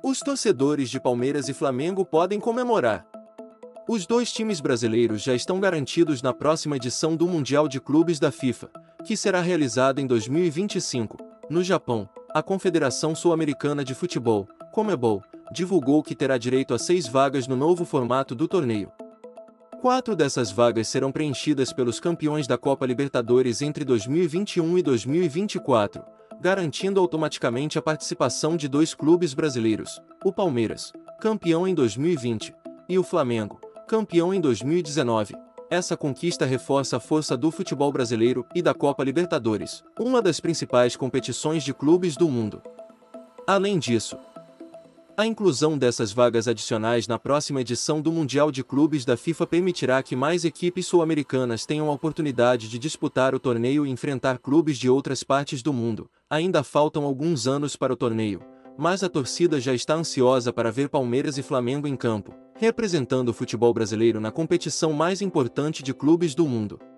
Os torcedores de Palmeiras e Flamengo podem comemorar. Os dois times brasileiros já estão garantidos na próxima edição do Mundial de Clubes da FIFA, que será realizada em 2025, no Japão. A Confederação Sul-Americana de Futebol, Conmebol, divulgou que terá direito a 6 vagas no novo formato do torneio. 4 dessas vagas serão preenchidas pelos campeões da Copa Libertadores entre 2021 e 2024, garantindo automaticamente a participação de 2 clubes brasileiros, o Palmeiras, campeão em 2020, e o Flamengo, campeão em 2019. Essa conquista reforça a força do futebol brasileiro e da Copa Libertadores, uma das principais competições de clubes do mundo. Além disso, a inclusão dessas vagas adicionais na próxima edição do Mundial de Clubes da FIFA permitirá que mais equipes sul-americanas tenham a oportunidade de disputar o torneio e enfrentar clubes de outras partes do mundo. Ainda faltam alguns anos para o torneio, mas a torcida já está ansiosa para ver Palmeiras e Flamengo em campo, representando o futebol brasileiro na competição mais importante de clubes do mundo.